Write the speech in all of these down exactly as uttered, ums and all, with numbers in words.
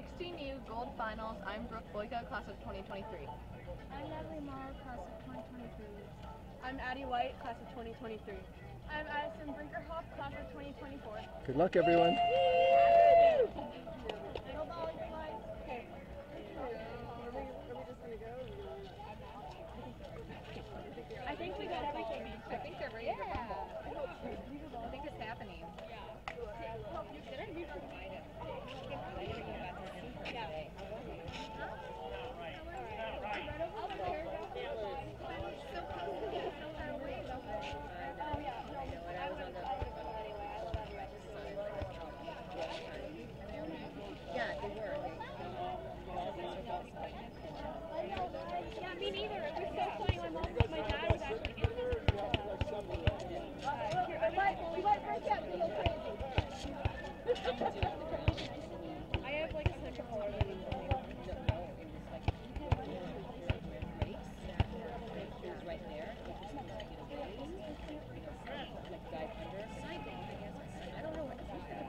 sixteen U Gold Finals. I'm Brooke Boyka, class of twenty twenty-three. I'm Natalie Morrow, class of twenty twenty-three. I'm Addie White, class of twenty twenty-three. I'm Addison Brinkerhoff, class of twenty twenty-four. Good luck, everyone. I think we got everything. I think they're ready to rumble. I think it's happening. Yeah, me neither. It was so funny. My mom, my dad was actually in this. I might, we might break out a little crazy. I have like a second floor that is only one. Right there. Like dive under. I don't know what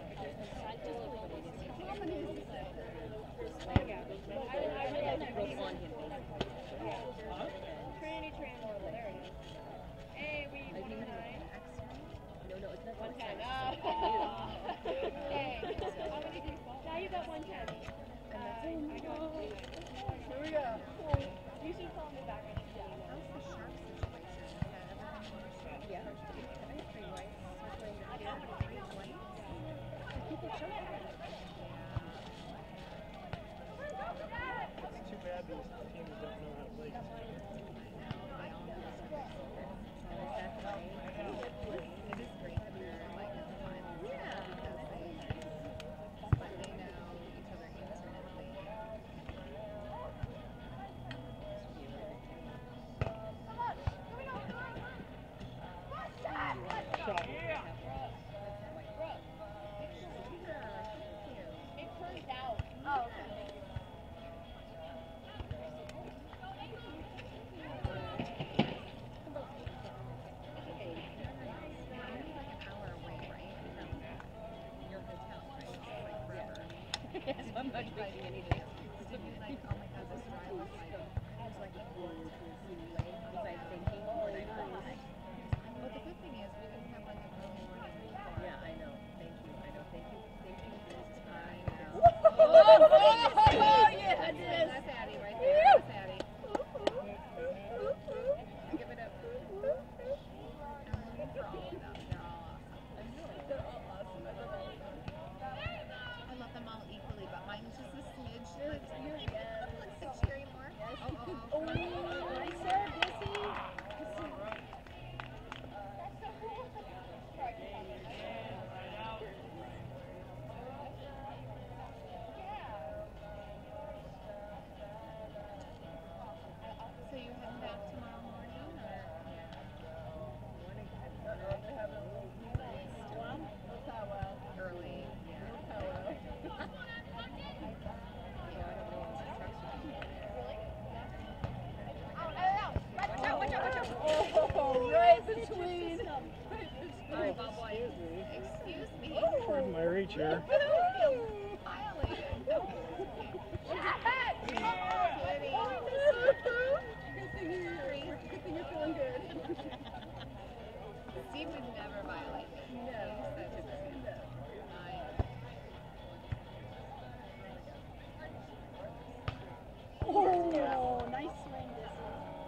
Trinity Trans. There it is. Hey, we won a nine. No, no, it's not One ten. Oh. Hey, how many do you fall? Now you got one ten. Uh, I got three. Here we go. You should call me back. How's the shark situation? Yeah. It's too bad these teams don't know how to play. It is great that they're like in the finals. Yeah. Because they, but they know each other intimately. It turns out. Oh, okay. Yes, I'm not making any difference. Like, oh my God, this ride was like, I was like, was I thinking when I heard that? but the good thing is we didn't have like a really morning before. Yeah, I know. Thank you. I know. Thank you. Thank you. This is I fine. know. Oh, oh, yes, That's, yes. that's Addie right there. That's Addie. Give it up. I'm rooting for all of them. They're all awesome. They're all awesome. I love them all equally, but mine is just a smidge. Like, like cheering more. Oh, oh, oh. Nice serve, Dissy. So you heading back tomorrow morning, or? They have a one. Look how well. Early. Look how well. Oh, right between. Oh, excuse me. Excuse me. Pardon my reach here. Violated. Good thing you're feeling good. Steve would never violate it. No. He said No. Oh, nice swing, Dissy.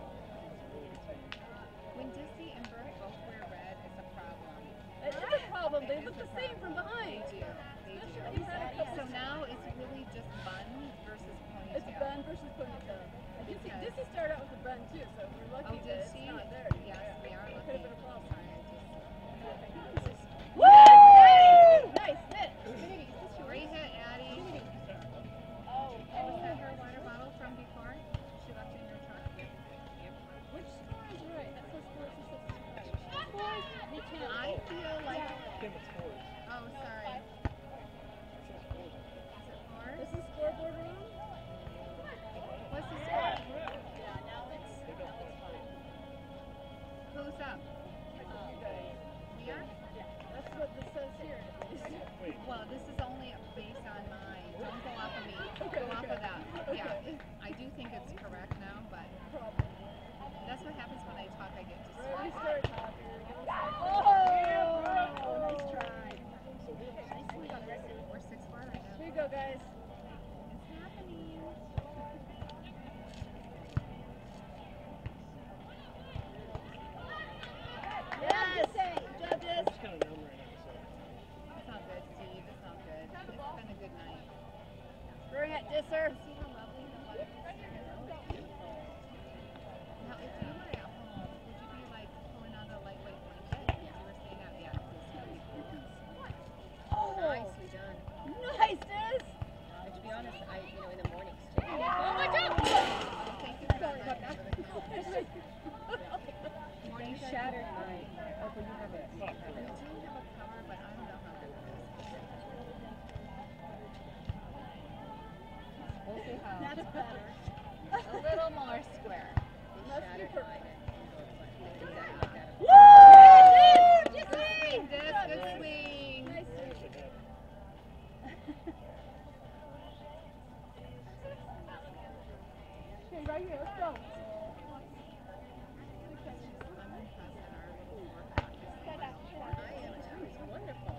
When Dissy and Bert both wear red, it's a problem. It is a problem. They look the same from behind. They do. They do. Especially when you had a couple- So now it's really just bun versus ponytail. It's bun versus ponytail. And Dissy, Dissy started out with the bun too, so we're Oh, lucky did that it's she? not there. Yes, we are It lucky. could have been a problem. Sorry, I just... Woo! Nice hit. Great hit, Addie. Oh, Was that her water bottle from before? She left it in your truck? Yep. which score is right? That says four. This says scores. We can't. I feel like... Tim, it's fours. Oh, sorry. Is it four? This is scoreboard room. What's the score? Yeah, now it's now it's fine. I do think it's correct now, but that's what happens when I talk. I get Ready, distracted. start. Oh, nice try. We're six four right now. Here you go, guys. It's happening. Yes. Good job, Jess. I'm just kind of numb right now, so. It's not good, Steve. It's not good. It's been a good night. Bring it, Disser. See how lovely the weather is? Now, if you were at home, would you be like pulling out a lightweight blanket? If you were staying out, yeah. Oh, nicely done. Nice, Dis. But to be honest, I, you know, in the mornings too. Oh my God. Thank you for Sorry about that. that. Morning You shattered my. Oh, but you have it. You have We it. do have a cover, but I don't know how good it is. We'll see how. That's better. A little more square. You shattered mine. and you know, it's like, exactly like that. Woo! Good swing, Dis. Good swing. Nice I swing. should have. Okay, right here. Let's go. I'm impressed at our little workout. I am too. It's wonderful.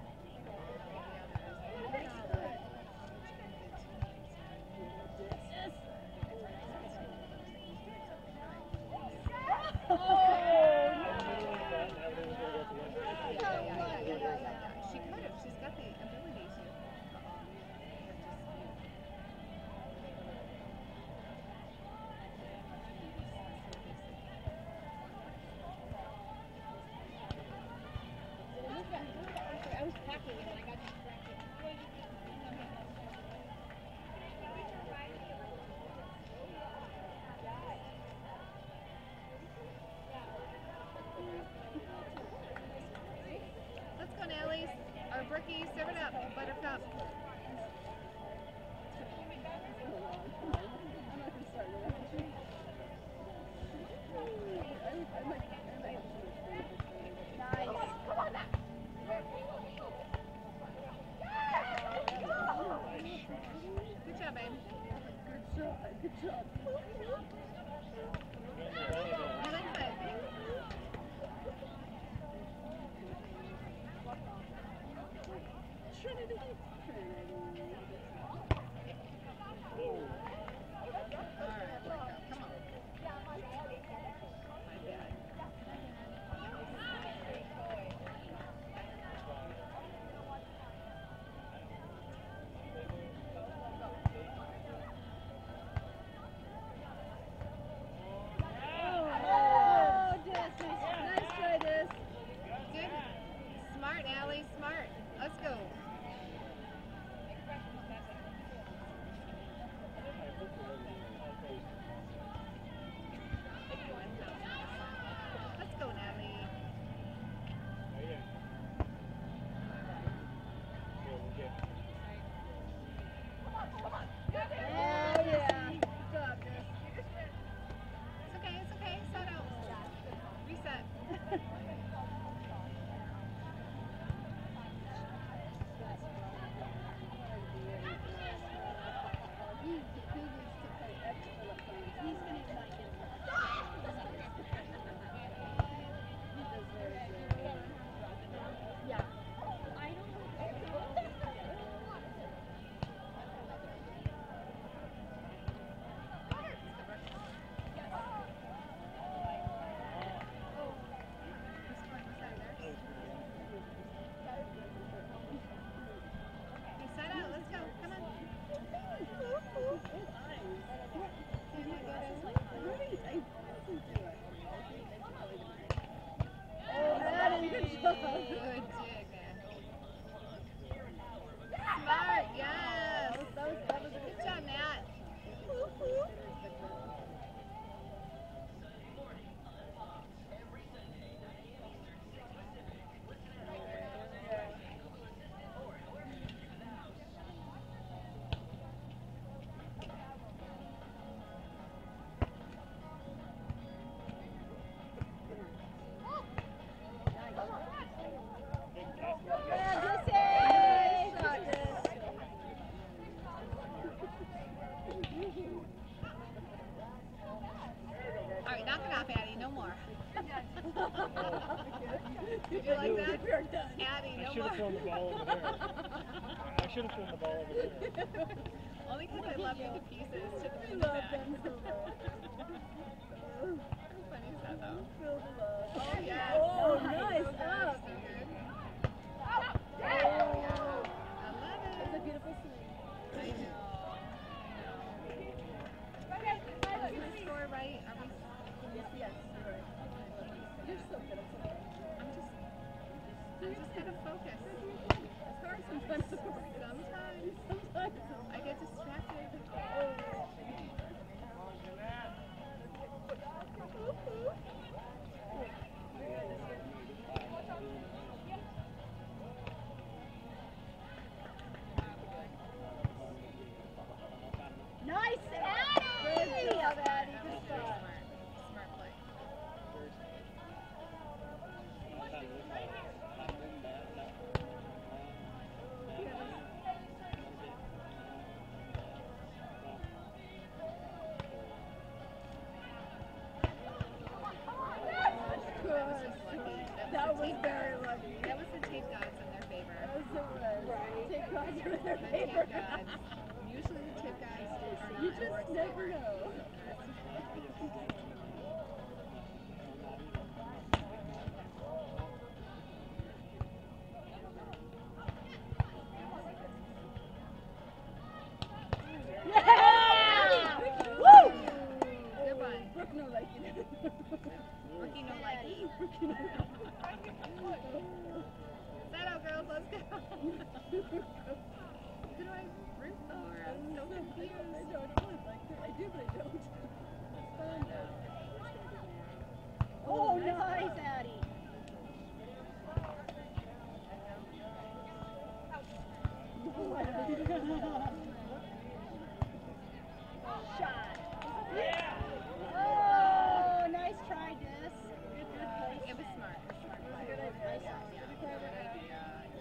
She could have. She's got the ability to. I was packing and then I got distracted. Let's go, Nellies. Or Brookie, serve it up. Buttercup. Good job, babe. Good job. You like that? Trinity. All right, Buttercup. Come on. My bad. Oh, Dis. Nice try, Dis. Good. Smart, Allie. Smart. Let's go. Did you like that? We're done. Abby, I no should have thrown more. the ball over there. I should have thrown the ball over there. Only because I love you to pieces to the I moon love back. them so much. How funny is that though? Feel the love. Oh, yes. Oh, So nice. good, Up. so good. Oh. I love It's a it. beautiful swing. I know. I know. Is the score right? Are we? Yes, yes, you're right. You're so good at something. I'm just, I'm just gonna focus. It's hard sometimes to focus. Sometimes Sometimes. I get distracted. Nice, Addie! Good job, Addie. That Good was very spot. smart. Smart play. Good. That was just lucky. That That was, was the tape very gods. lucky. That was the tape gods in their favor. That was so good. Right. Take cards in their The favor. tape gods. Usually the tape gods are not You in just our never favor. know. Yeah! Woo! Good one. Brooke no like it. Rookie no likey. Set out, girls. Let's go. Who do I root for? I'm so confused. I don't know. Like, I do, but I don't. It's fun though. Oh, nice, Addie. Shot. Oh, nice try, Dis. Good, good place. It was smart. It was smart. It was a good idea. Yeah, yeah. Good idea.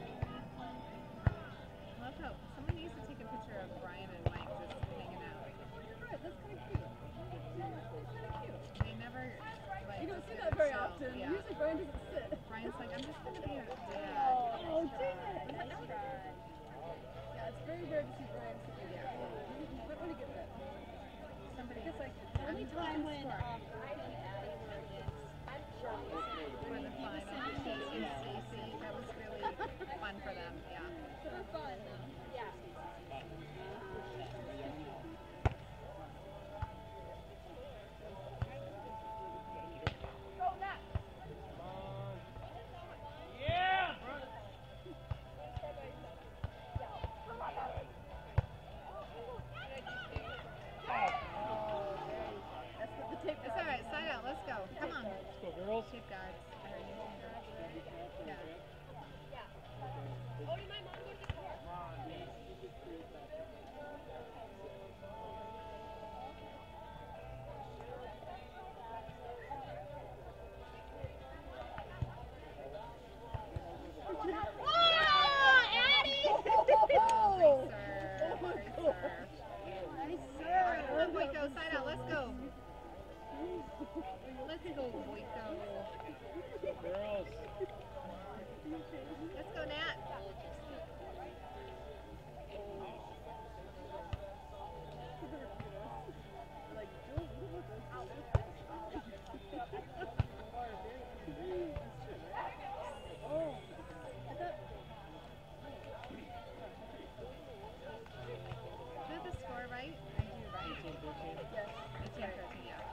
I love how someone needs to take a picture of Brian and Mike just hanging out. Right, that's kind of cute. That's kind of cute. They never like. You don't see that very chill. often. Yeah. Usually Brian doesn't sit. Brian's like, I'm just gonna be a dad. Oh, dang it. Nice try. Yeah, it's very rare to see Brian sitting there. You might want to get that. Somebody It's like I'm the only time when score. um, Brian and Addie were against For the final, Casey and Stacy, that was really fun for them. Yeah. for fun. Yeah. That's what the tape It's all right. Side out. Let's go. Come on. Let's go, girls. Tape guards. I heard you. Yeah. Oh, Nice my serve. God. Nice serve. Nice All right, come on, serve. Boyko. Side out. Let's go. Let's go, Boyko. Girls. Let's go, Nat. Like, oh, look at Oh, I thought. Did the score right? I do, right? eighteen thirteen. Yes. eighteen thirteen, yeah.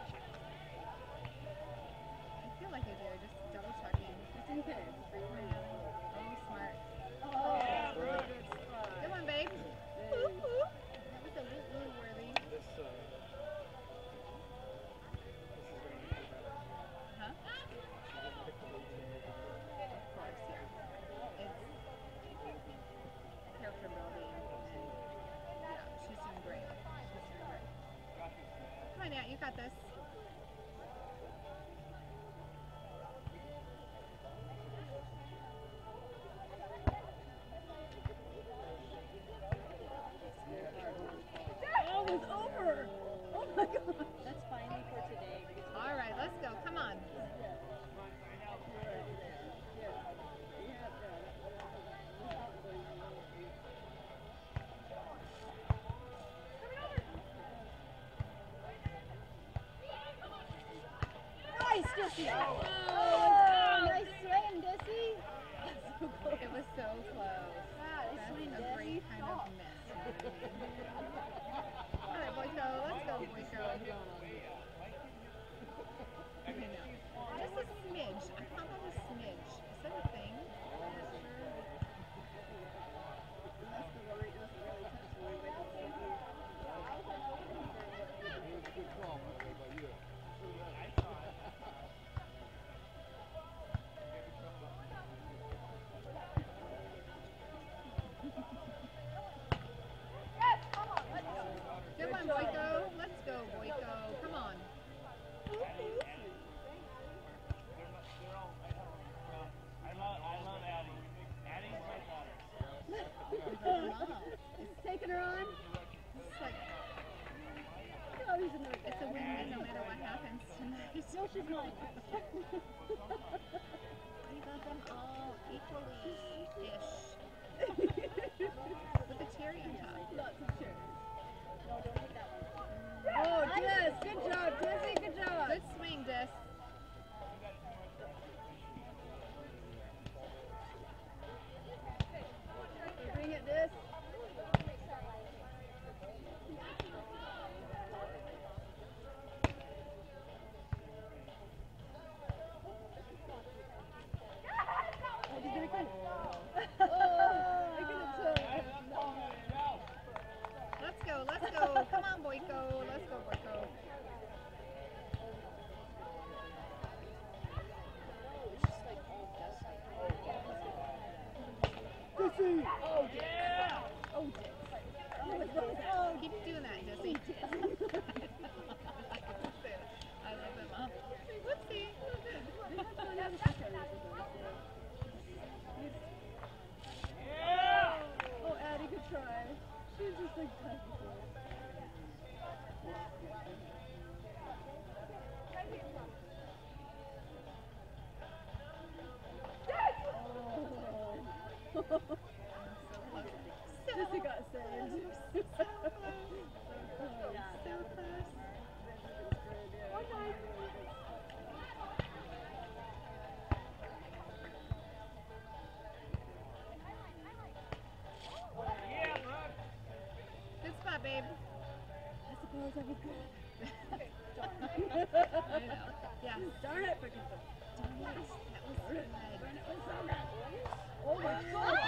I feel like I do. Just double checking. Just in case. Oh, smart. Oh, really good spot. Come on, babe. Woo, woo. That was a woo woo worthy. This, uh, Huh? pick the lead team. Of course, yeah. It's character building. Yeah, she's doing great. She's doing great. Come on, Nat, you got this. Oh, it was over. Oh my God. That's finally for today. All right, let's go. Come on. Yeah. Dissy. Oh, Oh, nice swing, Dissy. It was so close. That's a great kind of miss. All right, Boyko, let's go, Boyko. Okay, no. Just a smidge. I call that a smidge. Is that a thing? That's the line. That's the really touch line. But it's so weird. Come on, Boyko. Let's go, Boyko. Come on. It's taking her on. It's like, Oh, he's another it's a guy. win-win no matter what happens tonight. No, she's not. You got them all equally-ish. With a cherry on top. Lots of cherries. Oh, yes. Good job, Dizzy. Good job. Good swing, Dis. Bring it, Diz. Oh, he's gonna come. Oh, I couldn't tell. Let's go, let's go. Come on, Boyko. Let's go, Boyko. Dizzy. Oh, yeah. Oh, Diz. Oh, it's what was that? Oh, keep doing that, Dissy. I love them all. Whoopsie. Oh, Addie, good try. She's just like touched before. Oh. Dizzy got saved. So close. Good spot, babe. I suppose I was good. I know. Yeah. Darn it, freaking foot. Darn it. That was good. Oh my Oh, god.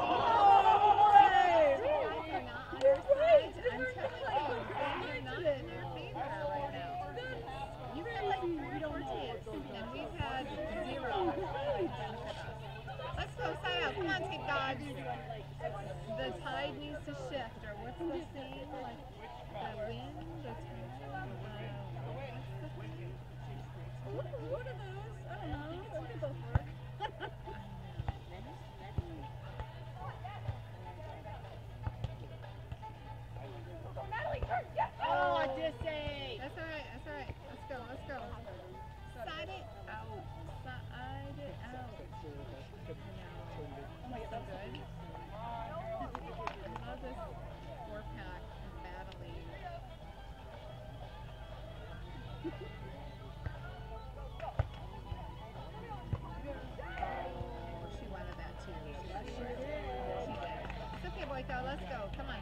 You're not on their side. I'm telling you, you're not in their favor right now. You've had like three or four takes, and we've had zero. Let's go, Saya. Come on, take dogs. The tide needs to shift, or what's the saying? Like the wind, the tide. Uh, what's the thing? What, what are those? I don't know. They could both work. Oh, Dissy! That's alright, that's alright. Let's go, let's go. Side it out. Side it out. Oh my god, that's good. I love this four pack battling. Oh, she wanted that too. She did. She did. It's okay, Boyko, let's go. Come on.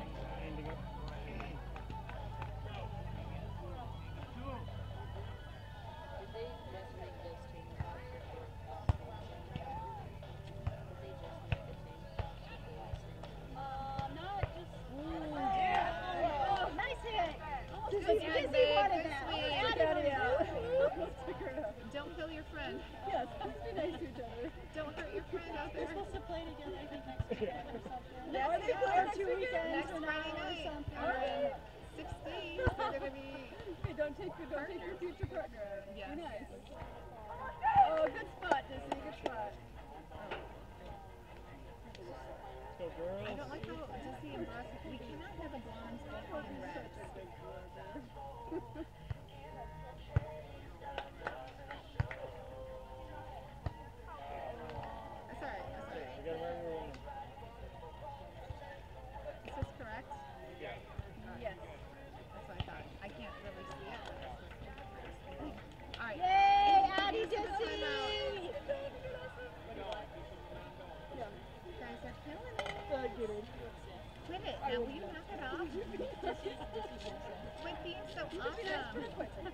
Uh, no, it just. Oh, nice hit. Dizzy, Good Dizzy babe, wanted good that. swing. Look at it. Let's pick her up. Don't kill your friend. Yes, let's be nice to each other. Don't hurt your friend out They're there. supposed to play together, I think, next weekend or something. Now are they Yeah, playing or next two weekend? Next Or Friday now or night. something? Or in six days, they're going to be. Hey, don't take your, don't take your future partner out. Yes. Be nice. Oh, good spot, Dizzy. Good spot. Go, I girls. don't like how Dizzy and Brooke, we cannot have a blonde both in red. Such a big brother. That's alright, that's We alright. got where we were. Is this correct? Yeah. Yes. That's what I thought. I can't really see it, but that's what I was thinking. Alright. Yay, Addie did kidding. Quit it. Now, will you knock it off? Quit being so awesome.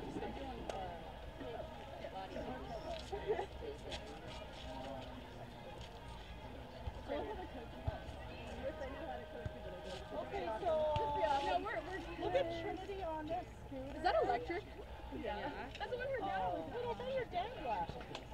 Okay, so No, we're, we're look at Trinity on this scooter. Is that electric? Yeah. That's what her dad was. But I thought your dad left.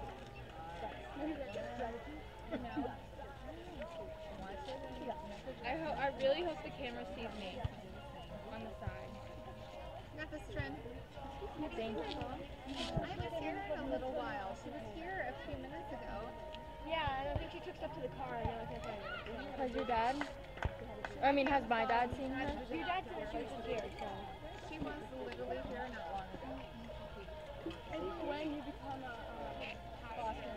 I hope. I really hope the camera sees me on the side. Got this, Trin. Thank you. I haven't seen her in a little while. She was here a few minutes ago. Yeah, and I think she took stuff to the car. And they're like, okay. Has your dad? I mean, has my dad seen her? Your dad said that she was just here, so. She was literally here not long ago. And when you become a uh, pastor,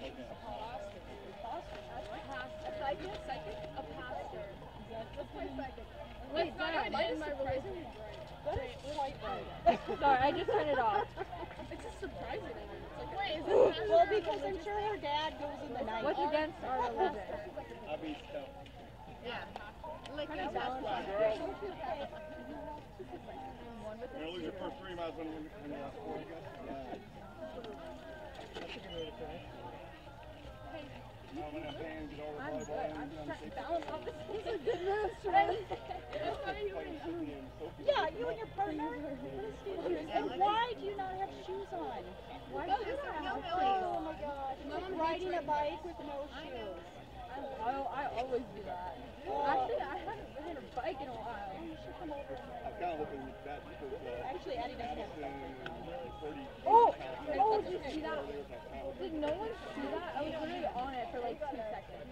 A psychic? Psychic? A pastor. let's play psychic. Wait, not That in is my surprisingly religion. right. That is quite right. Sorry, I just turned it off. It's just surprising. It's like, Wait, is it well, because I'm sure her dad goes in the night. What's against our religion? I'll be stumped. Yeah. Like Kind you of just balance was. it. You're gonna lose your first three miles when when when you're off four, I guess. Yeah. That's a good way to finish. Now when I'm paying, get over I'm volleyball. good. I'm just trying to balance off this. He's a good master. Yeah, Yeah, you and your partner. And why do you not have shoes on? Why do you have hillbillies? Oh my gosh. It's like riding a bike with no shoes. I, I always do that. Actually, I haven't ridden a bike in a while. You should come over and I'm kind of hoping that because uh, actually Eddie doesn't have forty. Oh! Oh, did you see that? Did no one see that? I was literally on it for like two seconds.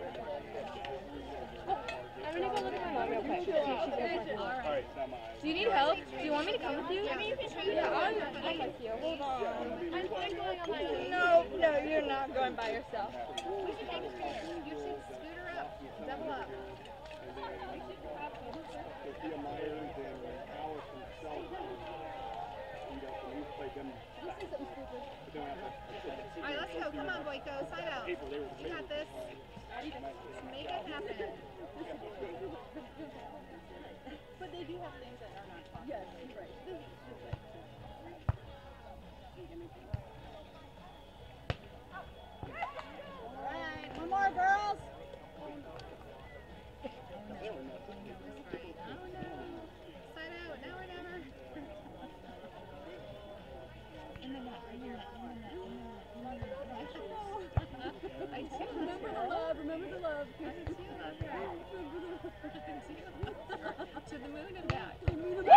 Oh, I'm gonna go look at my mom real quick. See if she's there. All right, now my eyes. Do you need help? Do you want me to come with you? I mean, you can trade Yeah, it. I'll come with you. Hold on. I'm fine going on my own. No, no, you're not going by yourself. We should take a scooter. You should scooter up. Double up. Sophia Myers and Alice and Shelby. You know, so we played them. But then we have to- All right, let's go. Come on, Boyko. Side out. You got this. Make it happen. But they do have things that are not fun. Yes, right. All right, one more, girls. Oh no. Side out. Now or never. In the net. In the net. In the net. In the net. I do. Remember the love, remember the love. I do love her. To the moon and back. Remember the